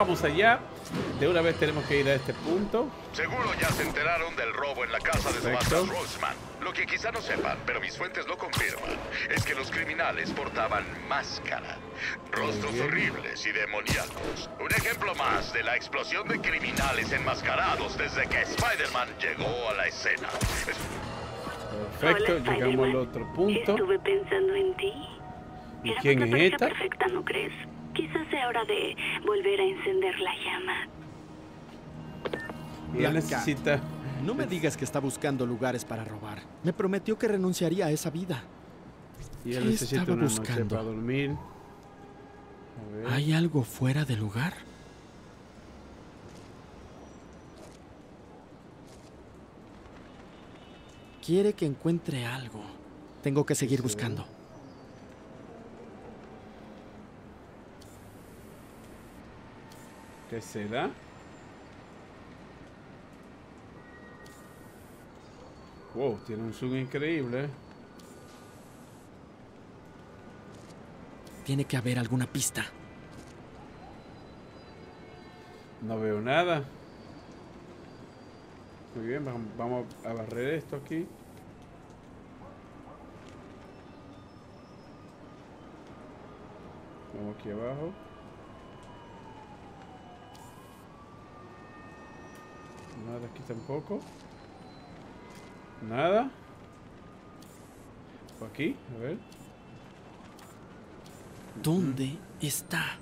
Vamos allá. De una vez tenemos que ir a este punto. Seguro ya se enteraron del robo en la casa de Perfecto. subastas Roseman. Lo que quizá no sepan, pero mis fuentes lo confirman, es que los criminales portaban máscara. Rostros horribles y demoníacos. Un ejemplo más de la explosión de criminales enmascarados desde que Spider-Man llegó a la escena. Perfecto, Hola, llegamos al Spider-Man. otro punto. Estuve pensando en ti. ¿Y Era quién una es pareja esta? perfecta, ¿no crees? Quizás sea hora de volver a encender la llama. Y él Blanca. necesita... No me digas que está buscando lugares para robar. Me prometió que renunciaría a esa vida. Y él ¿Qué necesita estaba una noche buscando? para dormir. A ver. ¿Hay algo fuera de lugar? Quiere que encuentre algo. Tengo que seguir buscando. ¿Qué será? Wow, tiene un zoom increíble. Tiene que haber alguna pista. No veo nada. Muy bien, vamos a barrer esto aquí. Vamos aquí abajo. Nada aquí tampoco. Nada. Por aquí, a ver. ¿Dónde está?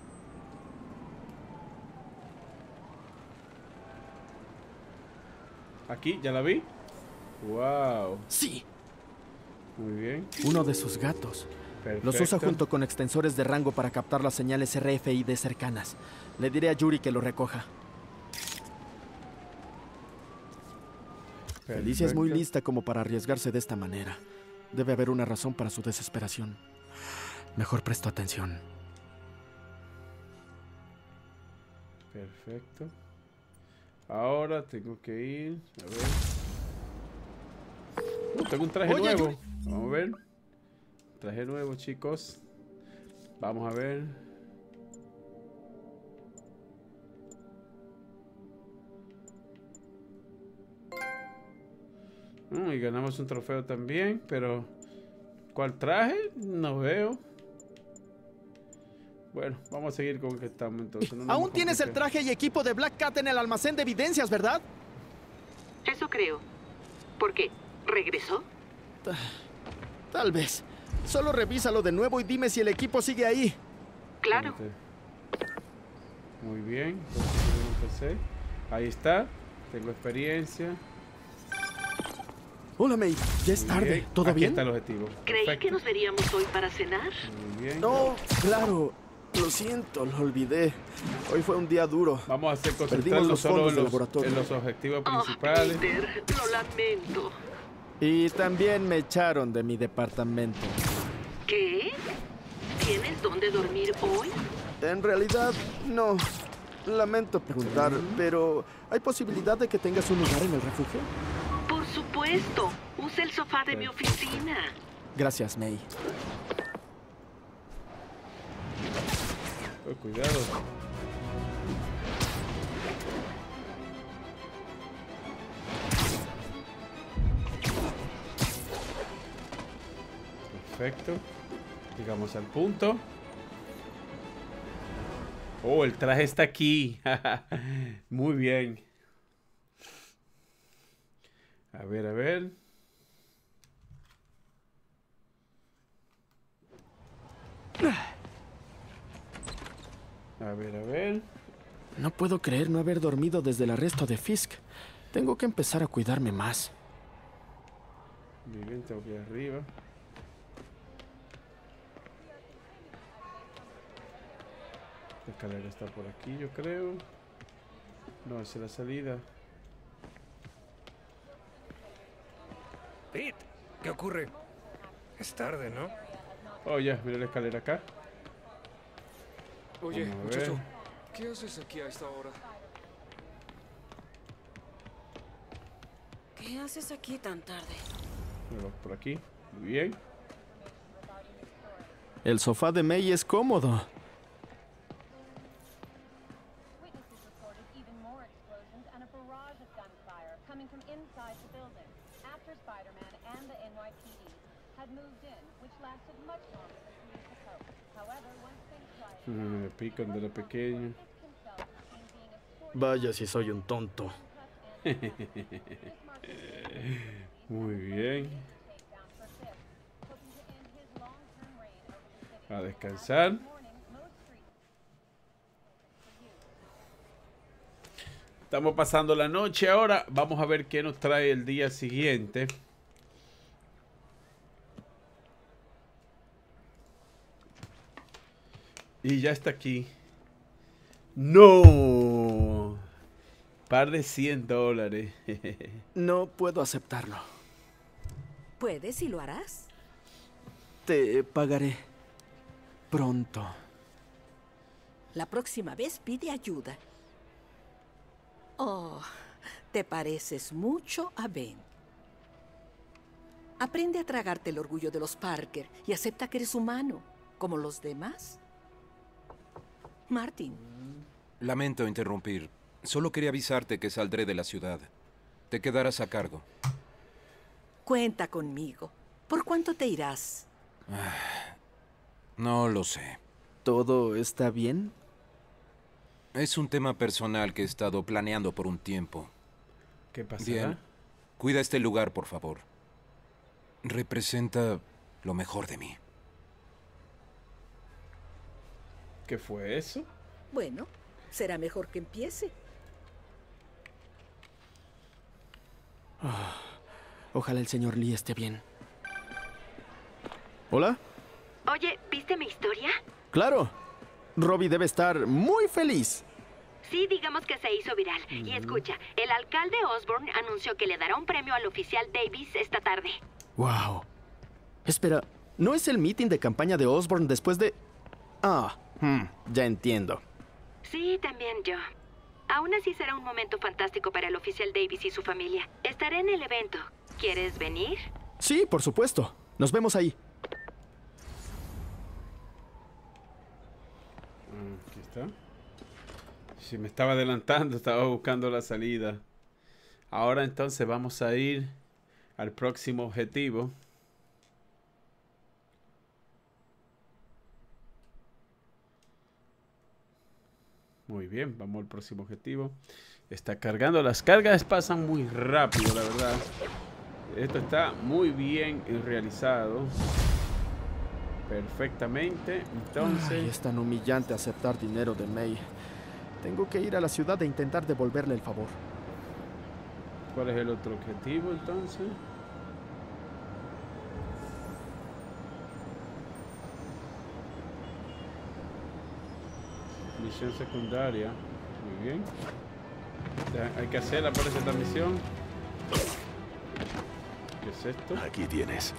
Aquí, ya la vi. Wow, Sí, muy bien. uno de sus gatos. Perfecto. Los usa junto con extensores de rango para captar las señales RFID cercanas. Le diré a Yuri que lo recoja. Felicia es muy Perfecto. lista como para arriesgarse de esta manera. Debe haber una razón para su desesperación. Mejor presto atención. Perfecto. Ahora tengo que ir. A ver. Tengo un traje Oye, nuevo. Yuri. Vamos a ver. Traje nuevo, chicos. Vamos a ver. Y ganamos un trofeo también, pero ¿cuál traje? No veo. Bueno, vamos a seguir con el que estamos entonces. No nos Aún vamos a tienes el complicar. traje y equipo de Black Cat en el almacén de evidencias, ¿verdad? Eso creo. ¿Por qué? ¿Regresó? Tal vez. Solo revísalo de nuevo y dime si el equipo sigue ahí. Claro. Muy bien. Entonces, tenemos que hacer. Ahí está. Tengo experiencia. Hola, May. Ya es Muy tarde. bien. ¿Todo Aquí bien? está el objetivo. Creí Perfecto. que nos veríamos hoy para cenar. Muy bien. No, claro. Lo siento, lo olvidé. Hoy fue un día duro. Vamos a hacer Perdimos concentrarnos los solo fondos en del los, laboratorio. en los objetivos Oh, principales. Peter, lo lamento. Y también me echaron de mi departamento. ¿Qué? ¿Tienes dónde dormir hoy? En realidad, no. Lamento preguntar, pero ¿hay posibilidad de que tengas un lugar en el refugio? Por supuesto. Usa el sofá de mi oficina. Gracias, May. Oh, cuidado. Perfecto. Llegamos al punto. Oh, el traje está aquí. Muy bien. A ver, a ver. A ver, a ver. No puedo creer no haber dormido desde el arresto de Fisk. Tengo que empezar a cuidarme más. Muy bien, tengo que ir arriba. La escalera está por aquí, yo creo. No, esa es la salida. Pete, ¿qué ocurre? Es tarde, ¿no? Oh, ya, mira la escalera acá. Oye, Vamos a muchacho, ver. ¿qué haces aquí a esta hora? ¿Qué haces aquí tan tarde? Mira, por aquí. Muy bien. El sofá de May es cómodo. and a barrage of gunfire coming from inside the building after Spider-Man and the NYPD had moved in, which lasted much longer than police had hoped. However, once things quieted Me pican de la pequeña. Vaya si soy un tonto. Muy bien. A descansar. Estamos pasando la noche ahora. Vamos a ver qué nos trae el día siguiente. Y ya está aquí. ¡No! Par de $100. No puedo aceptarlo. ¿Puedes y lo harás? Te pagaré pronto. La próxima vez pide ayuda. Oh, te pareces mucho a Ben. Aprende a tragarte el orgullo de los Parker y acepta que eres humano, como los demás. Martin. Lamento interrumpir. Solo quería avisarte que saldré de la ciudad. Te quedarás a cargo. Cuenta conmigo. ¿Por cuánto te irás? No lo sé. ¿Todo está bien? Es un tema personal que he estado planeando por un tiempo. ¿Qué pasa? Bien. Cuida este lugar, por favor. Representa lo mejor de mí. ¿Qué fue eso? Bueno, será mejor que empiece. Ojalá el señor Lee esté bien. ¿Hola? Oye, ¿viste mi historia? Claro. Robbie debe estar muy feliz. Sí, digamos que se hizo viral. Y escucha, el alcalde Osborn anunció que le dará un premio al oficial Davis esta tarde. Wow. Espera, ¿no es el meeting de campaña de Osborn después de...? Ya entiendo. Sí, también yo. Aún así será un momento fantástico para el oficial Davis y su familia. Estaré en el evento. ¿Quieres venir? Sí, por supuesto. Nos vemos ahí. Aquí está. Si me estaba adelantando, estaba buscando la salida. Ahora entonces vamos a ir al próximo objetivo. Muy bien, vamos al próximo objetivo. Está cargando. Las cargas pasan muy rápido, la verdad. Esto está muy bien realizado. Perfectamente. Entonces... Ay, es tan humillante aceptar dinero de May. Tengo que ir a la ciudad e intentar devolverle el favor. ¿Cuál es el otro objetivo entonces? Misión secundaria. Muy bien. Ya, hay que hacerla, parece esta misión. ¿Qué es esto? Aquí tienes.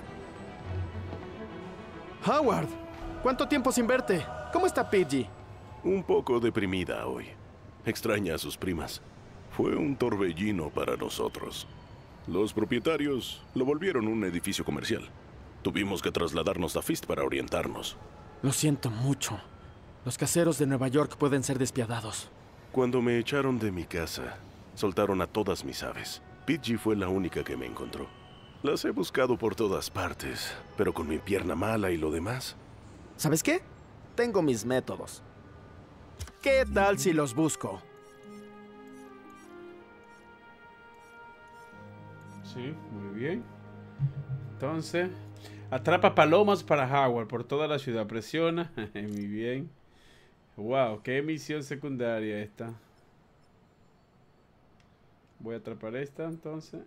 Howard, ¿cuánto tiempo sin verte? ¿Cómo está Pidgey? Un poco deprimida hoy. Extraña a sus primas. Fue un torbellino para nosotros. Los propietarios lo volvieron un edificio comercial. Tuvimos que trasladarnos a Fist para orientarnos. Lo siento mucho. Los caseros de Nueva York pueden ser despiadados. Cuando me echaron de mi casa, soltaron a todas mis aves. Pidgey fue la única que me encontró. Las he buscado por todas partes, pero con mi pierna mala y lo demás. ¿Sabes qué? Tengo mis métodos. ¿Qué tal si los busco? Sí, muy bien. Entonces, atrapa palomas para Howard por toda la ciudad. Presiona. Muy bien. Wow, qué misión secundaria esta. Voy a atrapar esta entonces.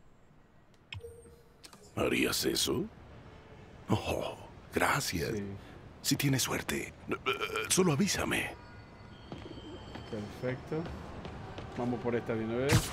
¿Harías eso? Oh, gracias. Sí. Si tienes suerte, solo avísame. Perfecto. Vamos por esta de una vez.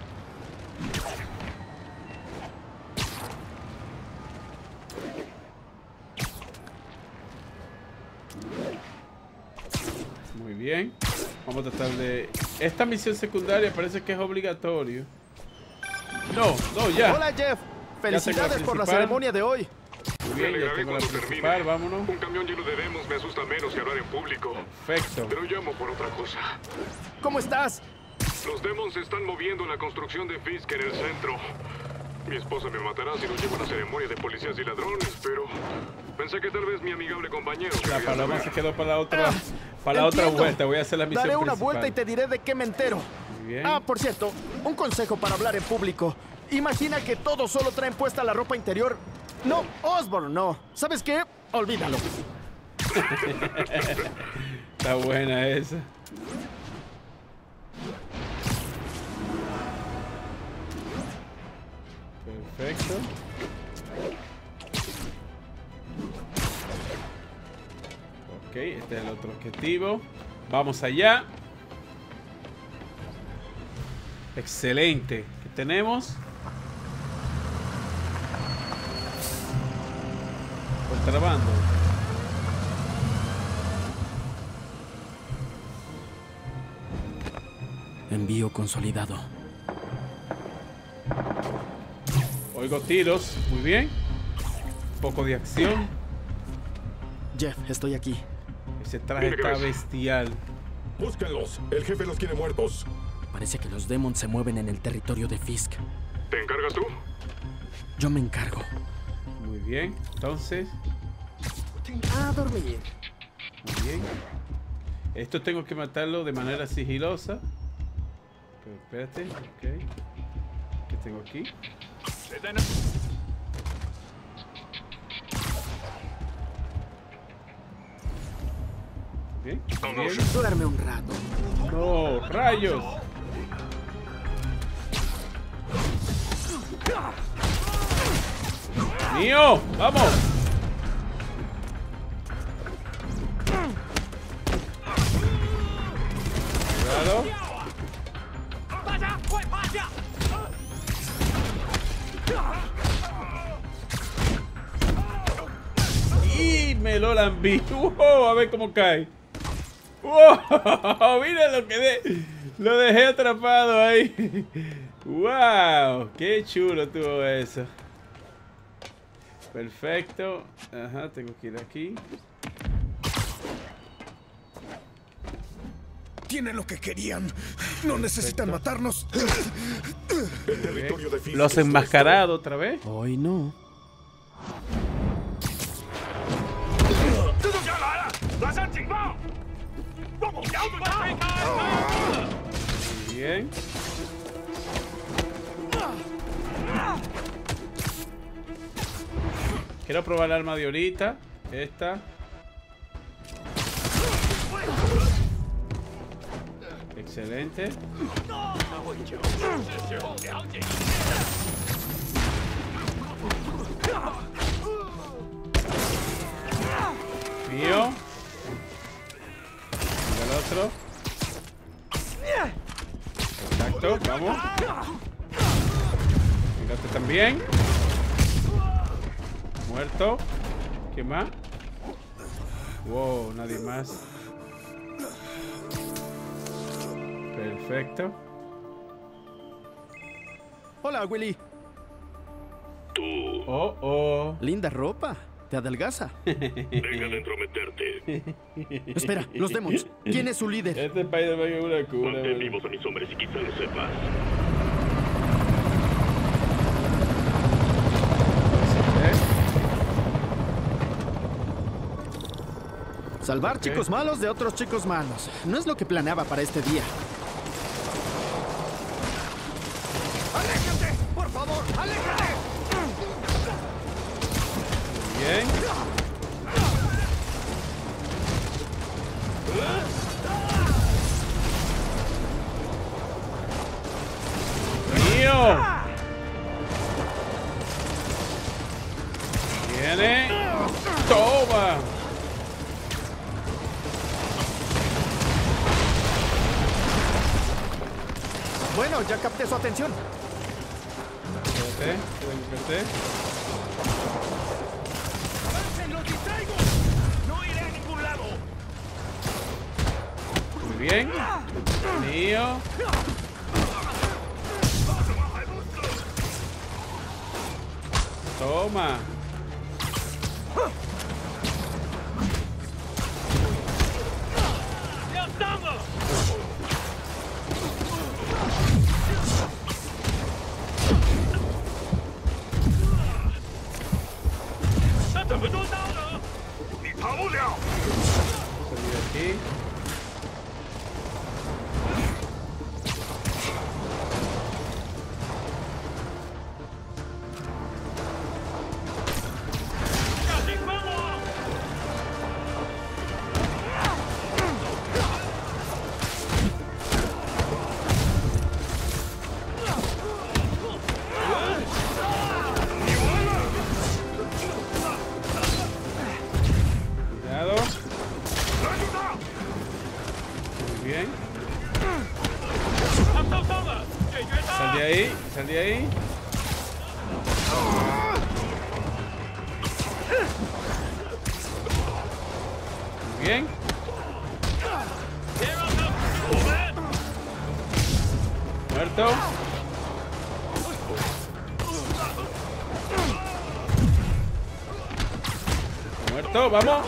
Muy bien. Vamos a tratar de... Esta misión secundaria parece que es obligatorio. No, no, ya. Hola, Jeff. Felicidades por la ceremonia de hoy. Muy bien, ya tengo la principal, vámonos. Un camión lleno de demos me asusta menos que hablar en público. Perfecto. Pero llamo por otra cosa. ¿Cómo estás? Los Demons se están moviendo en la construcción de Fisk en el centro. Mi esposa me matará si no llevo a la ceremonia de policías y ladrones, pero pensé que tal vez mi amigable compañero... La paloma se quedó para la otra, vuelta. Voy a hacer la misión Daré una principal. vuelta y te diré de qué me entero. Muy bien. Ah, por cierto, un consejo para hablar en público. Imagina que todos solo traen puesta la ropa interior. No, Osborn, no. ¿Sabes qué? Olvídalo. Está buena esa. Perfecto. Ok, este es el otro objetivo. Vamos allá. Excelente. ¿Qué tenemos? Contrabando. Envío consolidado. Oigo tiros. Muy bien. Un poco de acción. Jeff, estoy aquí. Ese traje está bestial. Búsquenlos. El jefe los quiere muertos. Parece que los Demons se mueven en el territorio de Fisk. ¿Te encargas tú? Yo me encargo. Muy bien. Entonces. A dormir. Muy bien. Esto tengo que matarlo de manera sigilosa. Pero espérate. Ok. ¿Qué tengo aquí? Bien. Bien. Duerme un rato. No, rayos. Mío, vamos. Cuidado. Y me lo lambí. Wow, a ver cómo cae. ¡Wow! Mira lo que lo dejé atrapado ahí. ¡Wow! ¡Qué chulo tuvo eso! Perfecto. Ajá, tengo que ir aquí. Tienen lo que querían. No necesitan matarnos. El territorio de Fisk. Los enmascarados otra vez. Hoy no. Bien. Quiero probar el arma de ahorita. Esta. Excelente. Mío. Y el otro. Exacto, vamos. Fíjate también. Muerto. ¿Qué más? Wow, nadie más. Perfecto. Hola, Willy. Tú. Oh. Linda ropa. Te adelgaza. Deja de entrometerte. Espera, los Demons. ¿Quién es su líder? Este Spider-Man es una cura. Mantén vivos a mis hombres y quizá lo sepas. Salvar chicos malos de otros chicos malos. No es lo que planeaba para este día. ¡Aléjate! ¡Por favor, aléjate! Bien. ¡Mío! Viene. ¡Toma! Bueno, ya capté su atención. Espérate. ¡Avancen, los distraigo! ¡No iré a ningún lado! Muy bien. Mío. Toma. Sal de ahí, sal de ahí. Muy bien. Muerto. Muerto, vamos.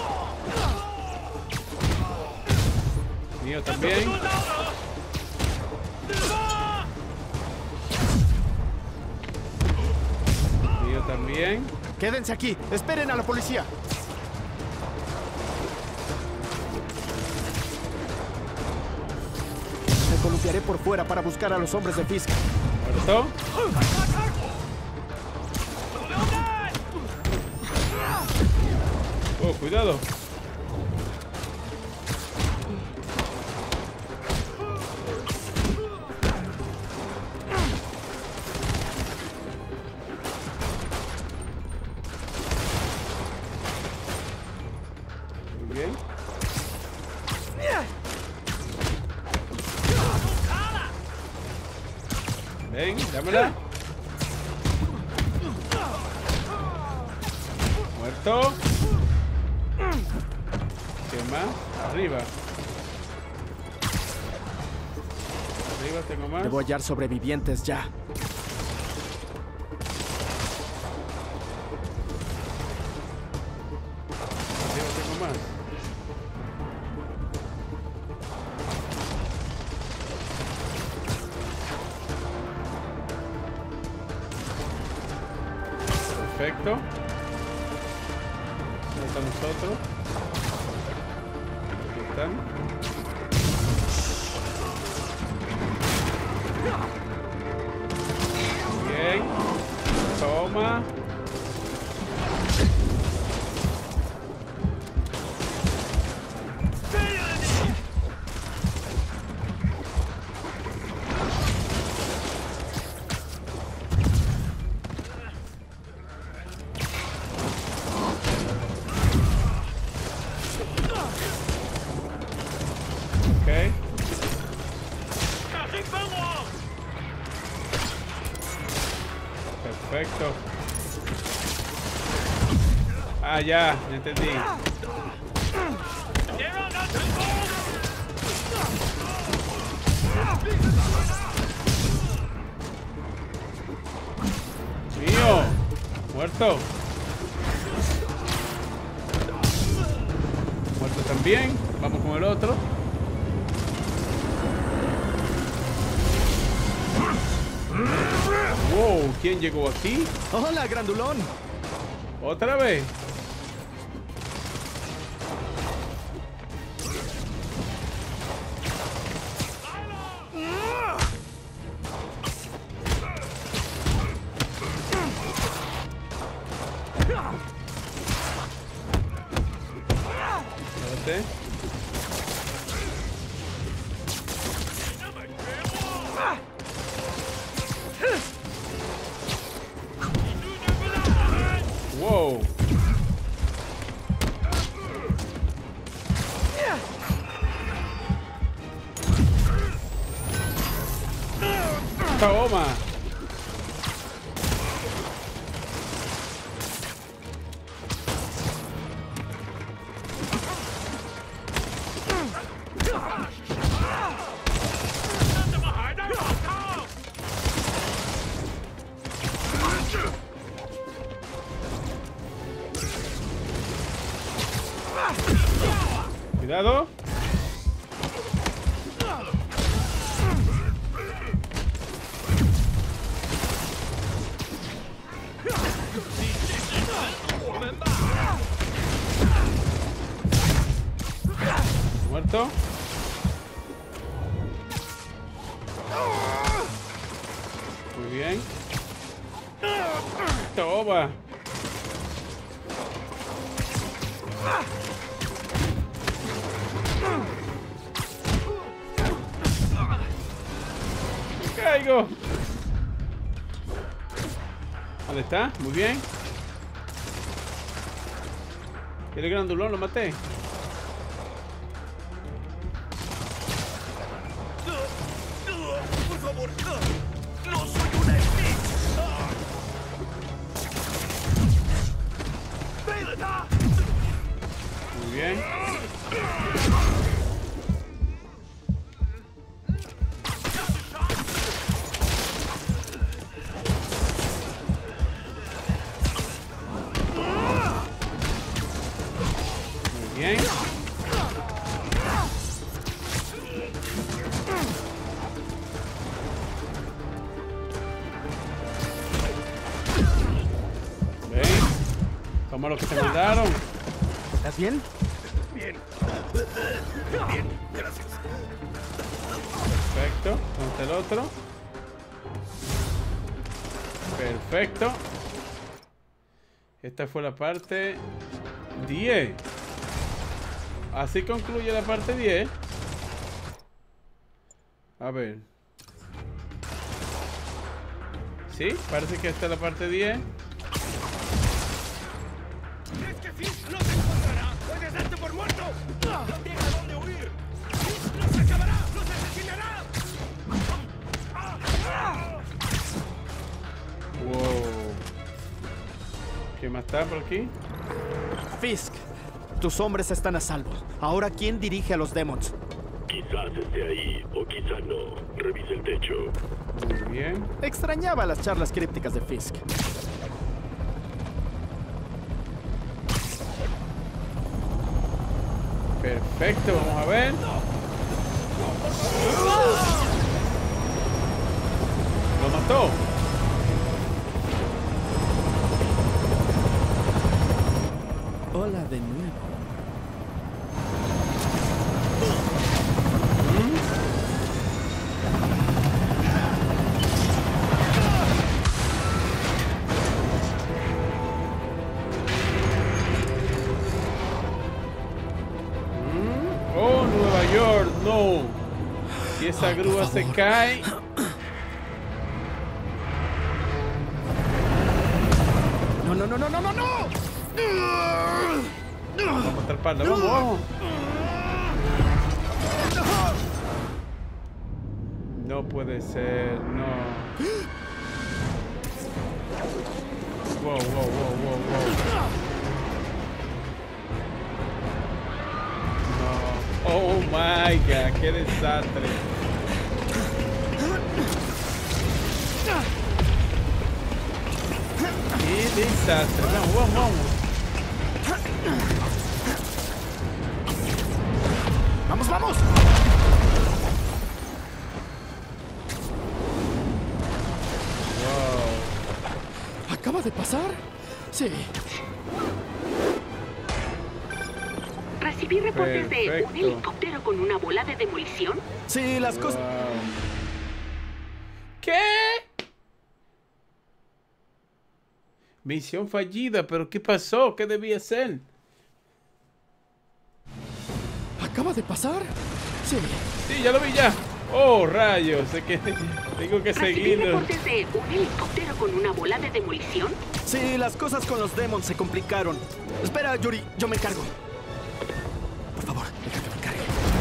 Mío también. Mío también. Quédense aquí, esperen a la policía. Me columpiaré por fuera para buscar a los hombres de Fisk. Muerto. Oh, cuidado. Muy bien. Ven, dámela. Muerto. ¿Qué más? Arriba. Arriba tengo más. Debo hallar sobrevivientes ya. Arriba tengo más. Perfecto. ¿Dónde están nosotros? Aquí están. Bien. Toma. Ok. Perfecto. Ah, ya entendí. Mío. Muerto. Muerto también. Vamos con el otro. Wow, ¿quién llegó aquí? Hola, grandulón. ¿Otra vez? Espérate. Wow. Toma. Cuidado. Muerto. Muy bien. Toma. Me caigo. ¿Dónde está? Muy bien. El grandulón lo maté. favor. ¡No soy una Snitch! Muy bien. Muy bien. Toma lo que te mandaron. ¿Estás bien? Bien. Bien, gracias. Perfecto. ¿Dónde está el otro? Perfecto. Esta fue la parte 10. Así concluye la parte 10. A ver. Sí, parece que esta es la parte 10. ¿Crees que Fisk no te encontrará? ¡Puedes darte por muerto! ¡No tiene a dónde huir! ¡Fisk los acabará! ¡Los asesinará! Wow. ¿Qué más está por aquí? Fisk, tus hombres están a salvo. Ahora, ¿quién dirige a los Demons? Quizás esté ahí, o quizá no. Revisa el techo. Muy bien. Extrañaba las charlas crípticas de Fisk. Perfecto, vamos a ver. Lo mató. Hola de nuevo. Oh, Nueva York, no. Si esa grúa se cae. No, no, no, no, no, no, no. Vamos a atraparla, vamos, vamos. No puede ser, no. Wow, wow, wow, wow, wow. No. Oh my god, qué desastre. Qué desastre. Vamos, vamos, vamos. ¡Vamos, vamos! Wow. ¿Acaba de pasar? Sí. Recibí reportes de un Perfecto. helicóptero con una bola de demolición. Sí, las cosas... Wow. ¿Qué? Misión fallida, pero ¿qué pasó? ¿Qué debía hacer? ¿Acaba de pasar? Sí. Sí, ya lo vi ya. Oh, rayos. Es que tengo que ¿Recibí seguirlo. reportes de un helicóptero con una bola de demolición? Sí, las cosas con los Demons se complicaron. Espera, Yuri, yo me encargo. Por favor, deja que me encargue.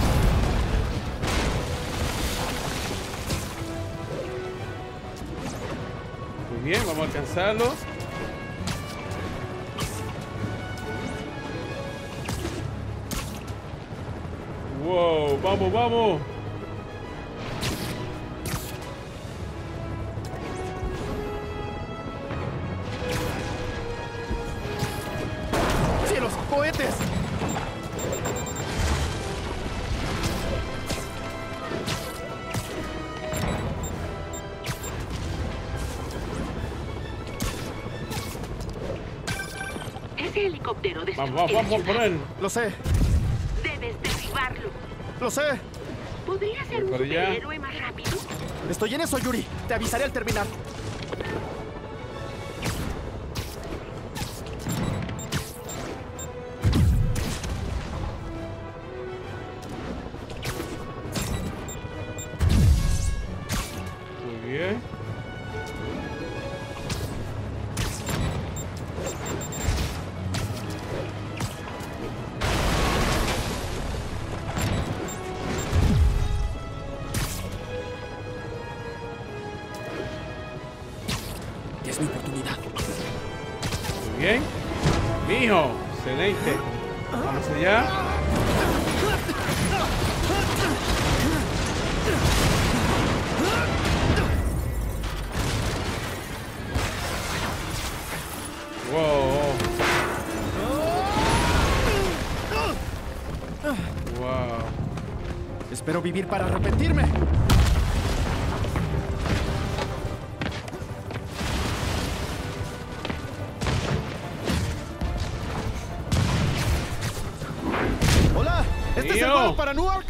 Muy bien, vamos a alcanzarlo. Wow, vamos, vamos. ¡Cielos, cohetes! Ese helicóptero destruye Vamos, vamos, la vamos a ciudad. poner. Lo sé, Debes derribarlo. lo sé. ¿Podría ser un Por allá. superhéroe más rápido? Estoy en eso, Yuri. Te avisaré al terminar. Muy bien. es mi oportunidad. Muy bien. Mijo, excelente. Vamos allá. Wow. Wow. Espero vivir para arrepentirme. Hola, ¿este es el vuelo para Newark?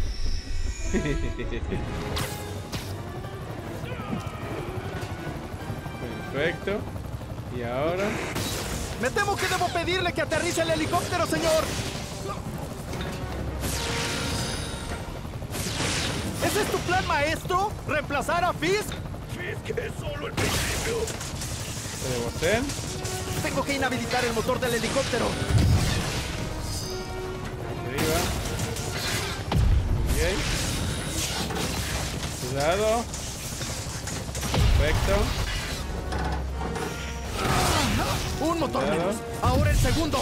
Perfecto. Y ahora... Me temo que debo pedirle que aterrice el helicóptero, señor. ¿Ese es tu plan, maestro? ¿Reemplazar a Fisk? Fisk es solo el principio. ¿Qué debo hacer? Tengo que inhabilitar el motor del helicóptero. Arriba. Muy bien. Cuidado. Perfecto. Un motor menos. Ahora el segundo.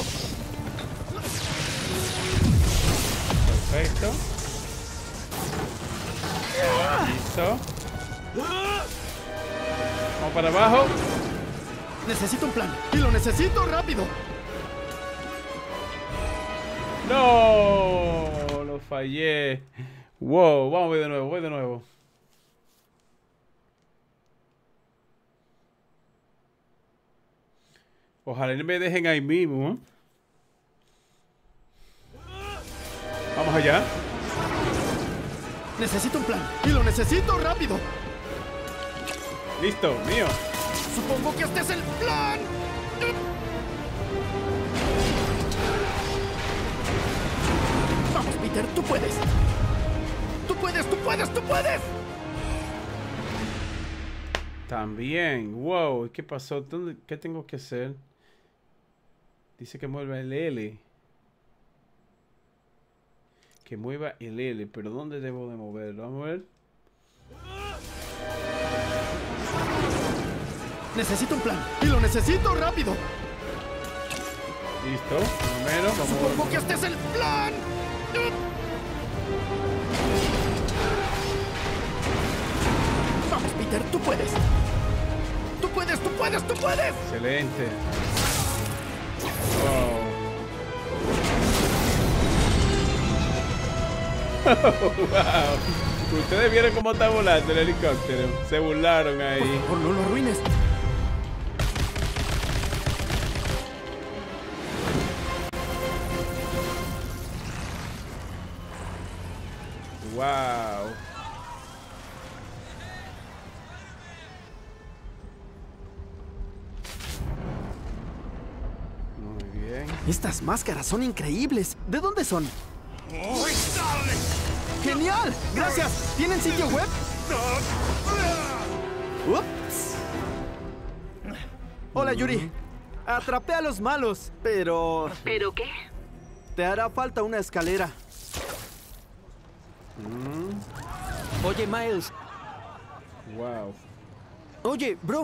Perfecto. Listo. Vamos para abajo. Necesito un plan. Y lo necesito rápido. No, lo fallé. Wow, vamos a ver de nuevo, voy de nuevo. Ojalá no me dejen ahí mismo, ¿eh? Vamos allá. Necesito un plan. Y lo necesito rápido. Listo, mío. Supongo que este es el plan. Vamos, Peter, tú puedes. Tú puedes, tú puedes, tú puedes. También, wow, ¿qué pasó? ¿Qué tengo que hacer? Dice que mueva el L. Que mueva el L, pero ¿dónde debo de moverlo? Vamos a ver. Necesito un plan. Y lo necesito rápido. Listo, más o menos. Vamos Supongo que este es el plan. Vamos, Peter, tú puedes. Tú puedes, tú puedes, tú puedes. Excelente. Wow. Wow. Ustedes vieron cómo está volando el helicóptero. Se burlaron ahí. Por favor, no lo arruines. Wow. Muy bien. Estas máscaras son increíbles. ¿De dónde son? ¡Genial! ¡Gracias! ¿Tienen sitio web? Ups. Hola, Yuri. Atrapé a los malos, pero... ¿Pero qué? Te hará falta una escalera. Oye, Miles. Wow. Oye, bro.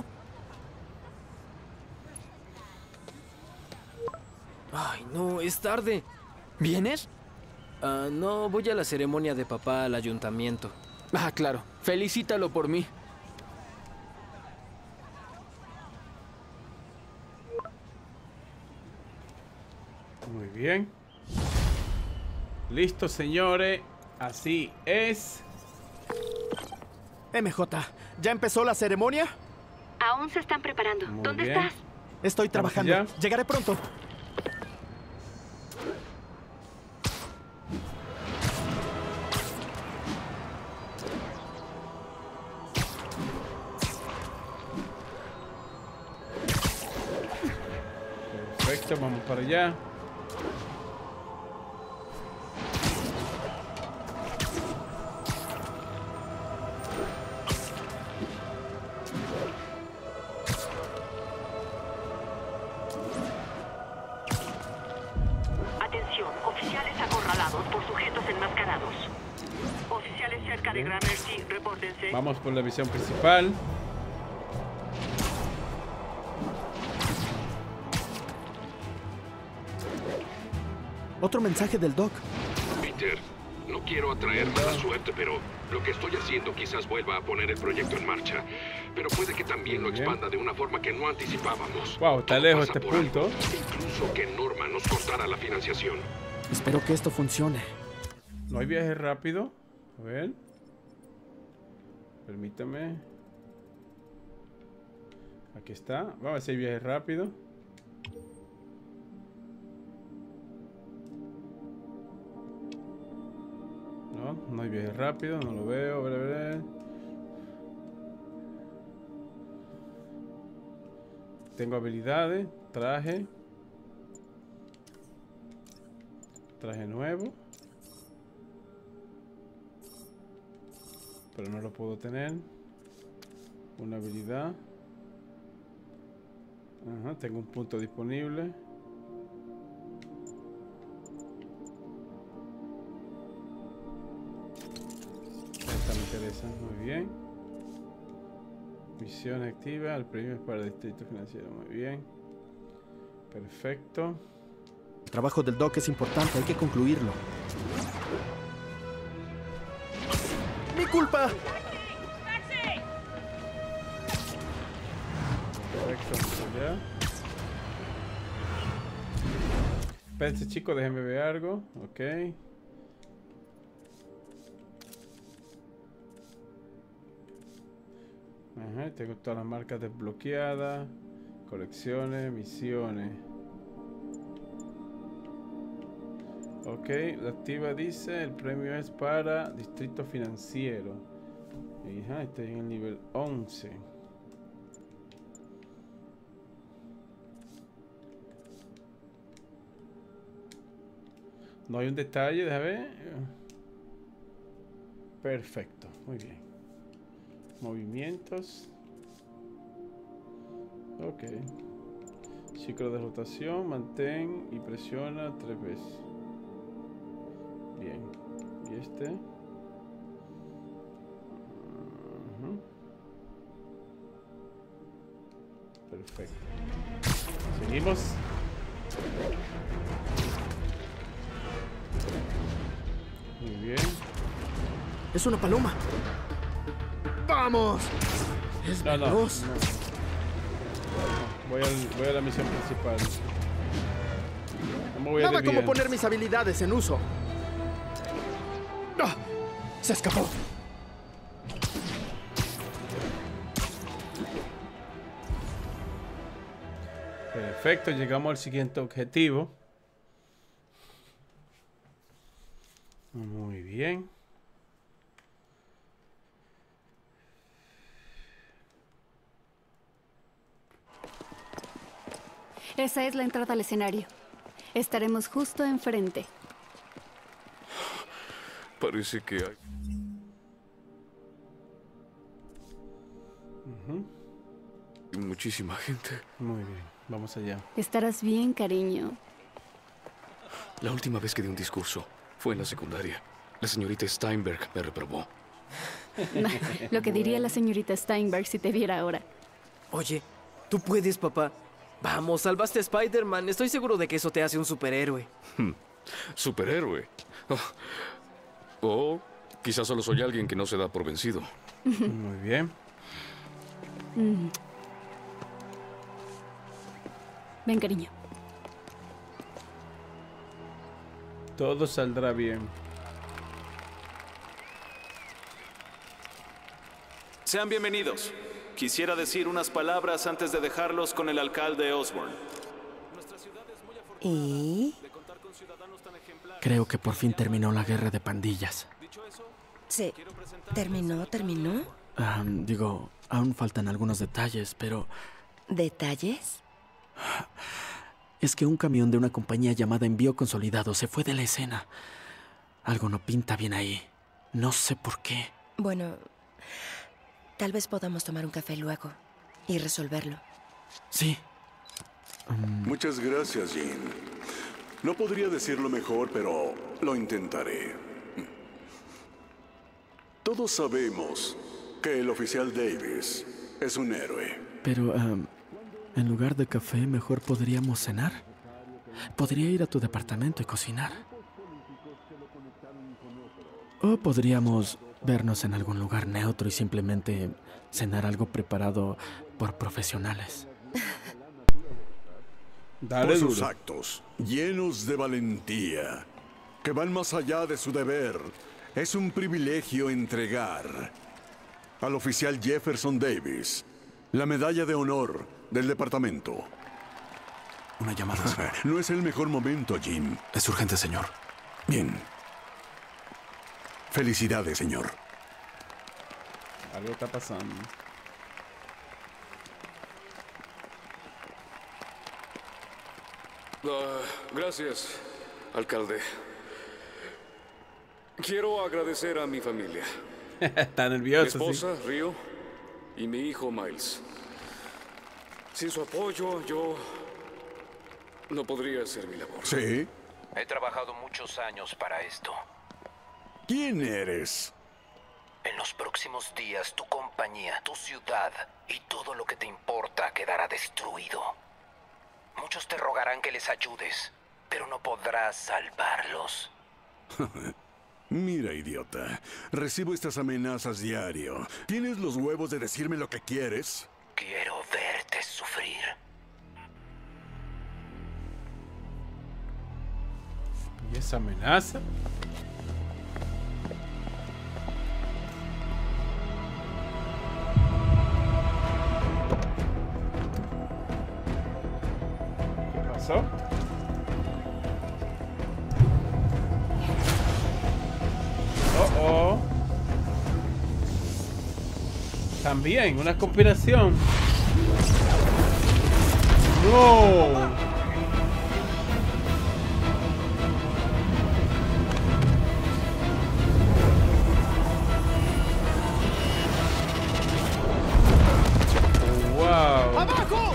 Ay, no, es tarde. ¿Vienes? No, voy a la ceremonia de papá al ayuntamiento. Ah, claro. Felicítalo por mí. Muy bien. Listo, señores. Así es. MJ, ¿ya empezó la ceremonia? Aún se están preparando. Muy ¿Dónde bien. estás? Estoy trabajando. allá. Llegaré pronto. Perfecto, vamos para allá. Atención, oficiales acorralados por sujetos enmascarados. Oficiales cerca de Gramercy, repórtense. Vamos por la misión principal. Otro mensaje del Doc. Peter, no quiero atraer mala suerte, pero lo que estoy haciendo quizás vuelva a poner el proyecto en marcha. Pero puede que también lo expanda de una forma que no anticipábamos. Wow, está lejos este Pasa por punto. algo, incluso que Norma nos cortara la financiación. Espero que esto funcione. No hay viaje rápido. A ver. Permítame. Aquí está. Vamos a ver si hay viaje rápido. No, no hay viaje rápido. No lo veo. A ver, a ver. Tengo habilidades. Traje. Traje nuevo. Pero no lo puedo tener. Una habilidad. Ajá, tengo un punto disponible. Esta me interesa, muy bien. Misión activa, el premio es para el distrito financiero, muy bien. Perfecto. El trabajo del Doc es importante, hay que concluirlo. ¡Mi culpa! Perfecto, vamos allá. Espérense, chicos, déjenme ver algo. Ok. Ajá, tengo todas las marcas desbloqueadas. Colecciones, misiones. Ok, la activa dice, el premio es para distrito financiero. Ajá, estoy en el nivel 11. No hay un detalle, déjame ver. Perfecto, muy bien. Movimientos. Ok. Ciclo de rotación, mantén y presiona 3 veces. Bien. ¿Y este? Perfecto. Seguimos. Muy bien. Es una paloma. ¡Vamos! Es veloz. No. Voy a la misión principal. No me voy a Nada como desviar. poner mis habilidades en uso. ¡Ah! Se escapó. Perfecto, llegamos al siguiente objetivo. Muy bien. Esa es la entrada al escenario. Estaremos justo enfrente. Parece que hay... muchísima gente. Muy bien, vamos allá. Estarás bien, cariño. La última vez que di un discurso fue en la secundaria. La señorita Steinberg me reprobó. Lo que diría la señorita Steinberg si te viera ahora. Oye, tú puedes, papá. Vamos, salvaste a Spider-Man. Estoy seguro de que eso te hace un superhéroe. ¿Superhéroe? O quizás solo soy alguien que no se da por vencido. Muy bien. Ven, cariño. Todo saldrá bien. Sean bienvenidos. Quisiera decir unas palabras antes de dejarlos con el alcalde Osborn. ¿Y? Creo que por fin terminó la guerra de pandillas. Sí. ¿Terminó? Digo, aún faltan algunos detalles, pero... ¿Detalles? Es que un camión de una compañía llamada Envío Consolidado se fue de la escena. Algo no pinta bien ahí. No sé por qué. Bueno, tal vez podamos tomar un café luego y resolverlo. Sí. Muchas gracias, Jean. No podría decirlo mejor, pero lo intentaré. Todos sabemos que el oficial Davis es un héroe. Pero, en lugar de café, mejor podríamos cenar. podría ir a tu departamento y cocinar. O podríamos vernos en algún lugar neutro y simplemente cenar algo preparado por profesionales. Por sus actos, llenos de valentía, que van más allá de su deber, es un privilegio entregar al oficial Jefferson Davis la medalla de honor del departamento. Una llamada, señor. No es el mejor momento, Jim. Es urgente, señor. Bien. Felicidades, señor. Algo está pasando. Gracias, alcalde. Quiero agradecer a mi familia. Está nervioso. Mi esposa, Rio, y mi hijo, Miles. Sin su apoyo, yo no podría hacer mi labor. ¿Sí? He trabajado muchos años para esto. ¿Quién eres? En los próximos días, tu compañía, tu ciudad y todo lo que te importa quedará destruido. Muchos te rogarán que les ayudes, pero no podrás salvarlos. Mira, idiota. Recibo estas amenazas diario. ¿Tienes los huevos de decirme lo que quieres? Quiero verte sufrir. ¿Y esa amenaza? ¿Qué pasó? Oh. También, una conspiración. No. Wow. ¡Abajo!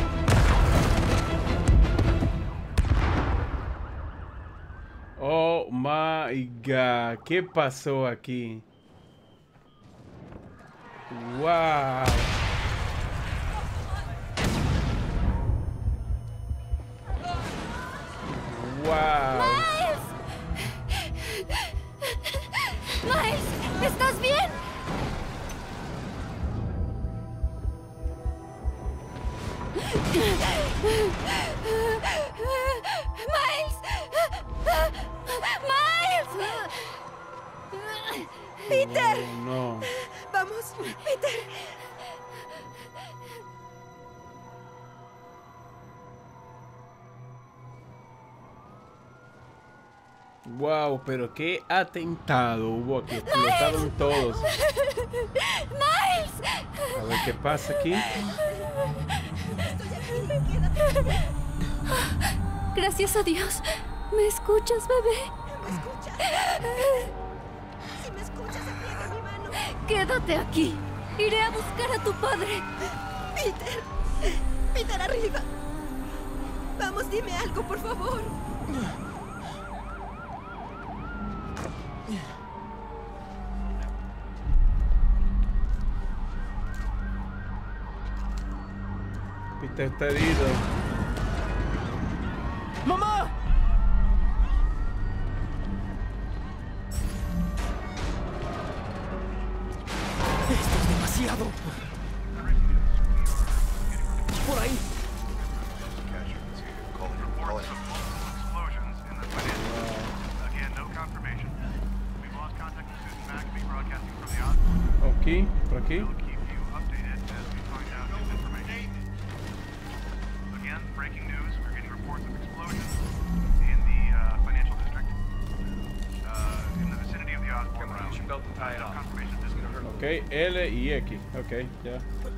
Oh my God, ¿qué pasó aquí? Wow. Wow. Miles, ¿estás bien? ¡Peter! No. ¡Vamos, Peter! Wow, pero qué atentado hubo aquí. Explotaron todos. ¡Miles! A ver qué pasa aquí. Gracias a Dios. ¿Me escuchas, bebé? ¿Me escuchas? Si me escuchas, aprieta mi mano. Quédate aquí. Iré a buscar a tu padre. Peter. Peter, arriba. Vamos, dime algo, por favor. Peter está herido. ¡Mamá! Esto es demasiado. Por ahí. Aquí, por aquí. Ok, L y X. Ok, ya.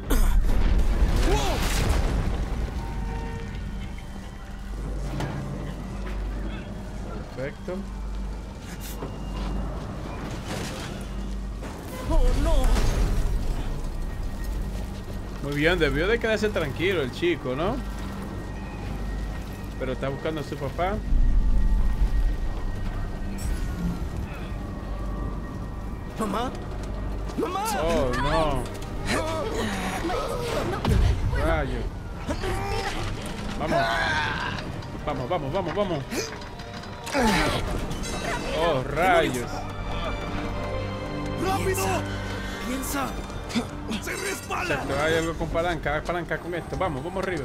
Perfecto. ¡Oh, no! Muy bien, debió de quedarse tranquilo el chico, ¿no? Pero está buscando a su papá. ¿Mamá? ¡Mamá! Oh, no. Rayo. Vamos. Vamos, vamos, vamos, vamos. Oh, rayos. ¡Rápido! Piensa. ¡Se resbala! Exacto, hay algo con palanca. Hay palanca con esto. Vamos, vamos arriba.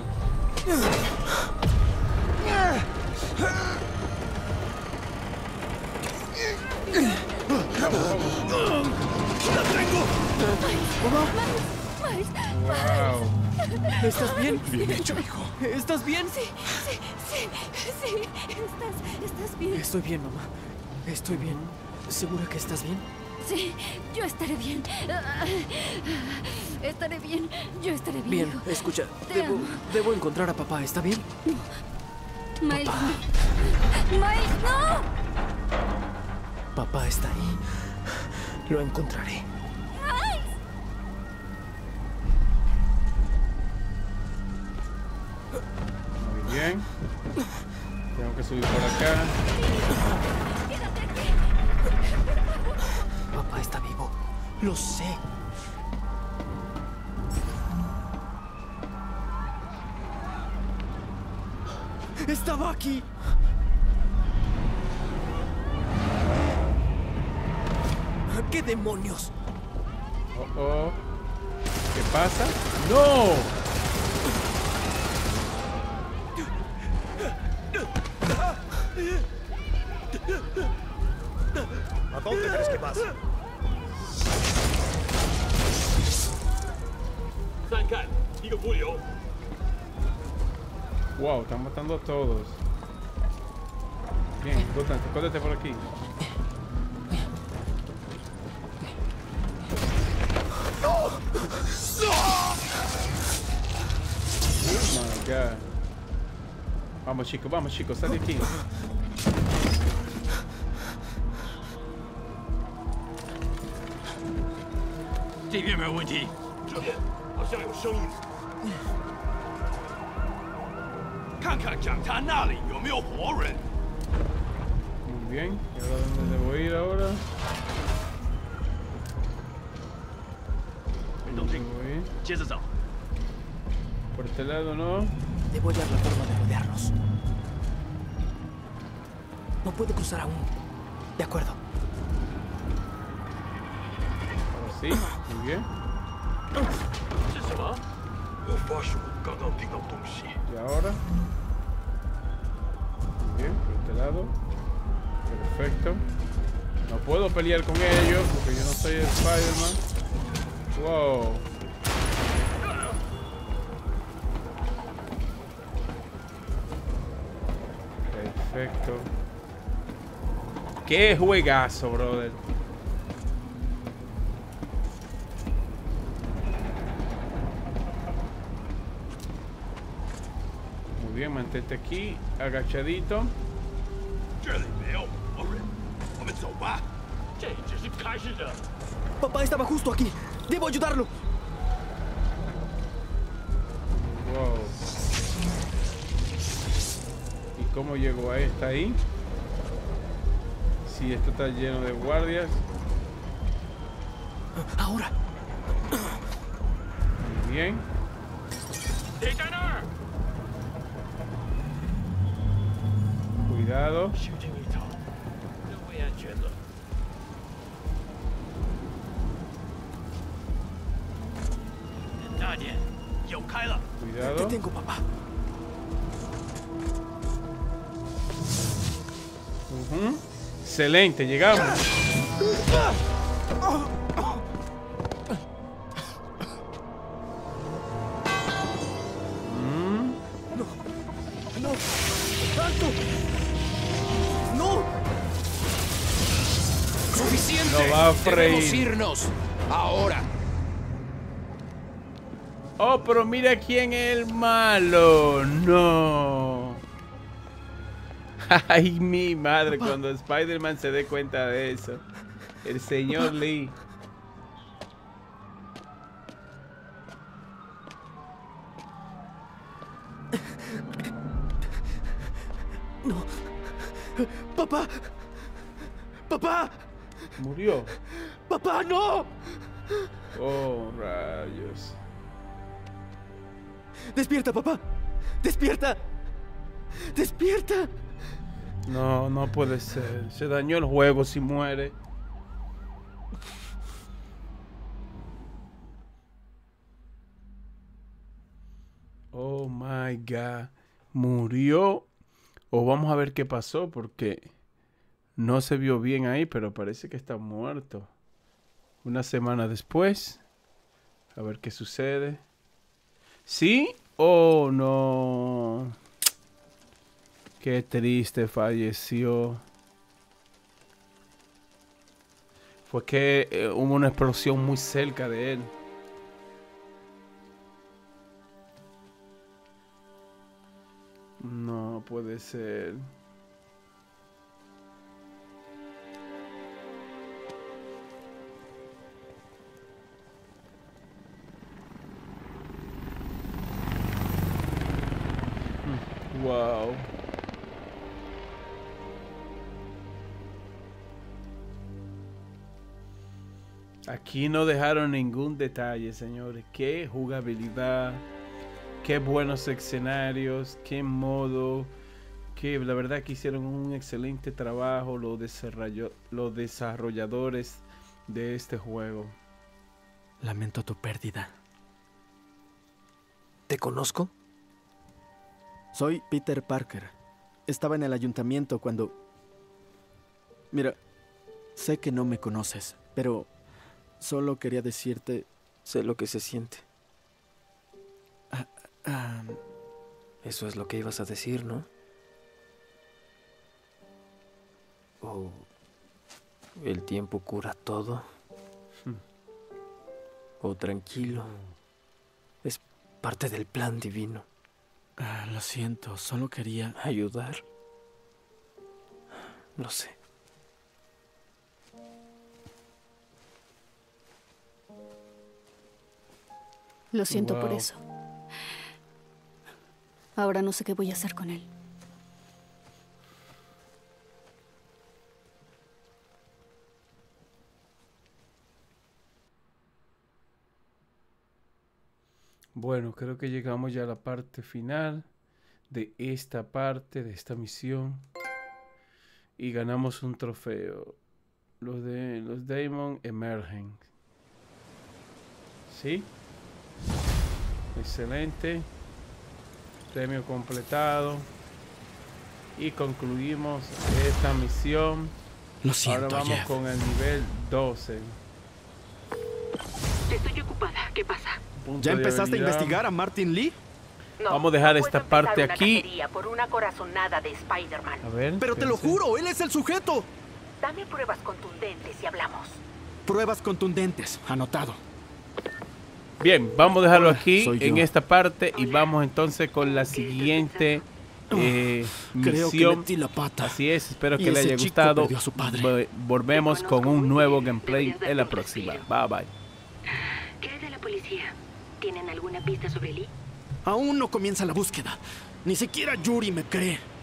Vamos. ¡La tengo! Miles, Wow. ¿Estás bien? Bien hecho, hijo. ¿Estás bien? Sí. ¿Estás bien? Estoy bien, mamá. Estoy bien. ¿Segura que estás bien? Sí, yo estaré bien. Estaré bien. Yo estaré bien. Bien, hijo. escucha. Te amo. Debo encontrar a papá, ¿está bien? Miles, Papá. Miles, no. Papá está ahí. Lo encontraré. Muy bien. Tengo que subir por acá. Papá está vivo. Lo sé. Estaba aquí. ¿Qué demonios? Oh, oh. ¿Qué pasa? ¡No! ¿A dónde crees que vas? Wow, están matando a todos. Bien, escóndete por aquí. Oh my God. Vamos chicos, sal de aquí. Muy bien, ¿y ahora dónde debo ir ahora? ¿Dónde debo ir? Por este lado, ¿no? Debo hallar la forma de rodearlos. No puedo cruzar aún. De acuerdo. Ahora sí, muy bien. ¿Y ahora? Muy bien, por este lado. Perfecto. No puedo pelear con ellos porque yo no soy Spider-Man. Wow. Perfecto. Qué juegazo, brother. Muy bien, mantente aquí, agachadito. Papá estaba justo aquí. Debo ayudarlo. Wow. ¿Y cómo llegó a esta ahí? Si esto está lleno de guardias. Ahora. Muy bien. Cuidado. Cuidado. Te tengo, papá. Excelente, llegamos. ¡No! ¡Alto! ¡No! ¡Suficiente! No va a freír. Debemos irnos. Ahora. Oh, pero mira quién es el malo. No. Ay, mi madre, cuando Spider-Man se dé cuenta de eso. El señor Lee. No. Papá. Papá. Murió. Papá, no. Oh, rayos. Despierta, papá. Despierta. ¡Despierta! No, no puede ser. Se dañó el juego si muere. Oh my God. Murió. O vamos a ver qué pasó porque no se vio bien ahí, pero parece que está muerto. Una semana después. A ver qué sucede. ¿Sí? Oh, no. Qué triste, falleció. Fue que hubo una explosión muy cerca de él. No puede ser. Wow. Aquí no dejaron ningún detalle, señores. Qué jugabilidad, qué buenos escenarios, qué modo, que la verdad que hicieron un excelente trabajo los desarrolladores de este juego. Lamento tu pérdida. ¿Te conozco? Soy Peter Parker. Estaba en el ayuntamiento cuando... Mira, sé que no me conoces, pero solo quería decirte... Sé lo que se siente. Eso es lo que ibas a decir, ¿no? ¿O el tiempo cura todo? ¿O tranquilo? Es parte del plan divino. Lo siento, solo quería... ¿Ayudar? No sé. Lo siento por eso. Ahora no sé qué voy a hacer con él. Bueno, creo que llegamos ya a la parte final de esta parte, de esta misión. Y ganamos un trofeo. Los Demon emergen. ¿Sí? Excelente. Premio completado. Y concluimos esta misión. Lo siento, ahora vamos Jeff. con el nivel 12. Estoy ocupada. ¿Qué pasa? ¿Ya empezaste a investigar a Martin Lee? No, vamos a dejar no esta puedo parte empezar una aquí. cacería por una corazonada de Spider-Man. A ver. Pero te lo espérense. juro, él es el sujeto. Dame pruebas contundentes y hablamos. Pruebas contundentes. Anotado. Bien, vamos a dejarlo aquí Soy en yo. esta parte y vamos entonces con la siguiente Creo que misión. metí la pata. Así es, espero Y que le ese haya chico gustado. perdió a su padre. Volvemos con un nuevo gameplay en la próxima. Bye bye. ¿Qué hay de la policía? ¿Tienen alguna pista sobre Lee? Aún no comienza la búsqueda. Ni siquiera Yuri me cree.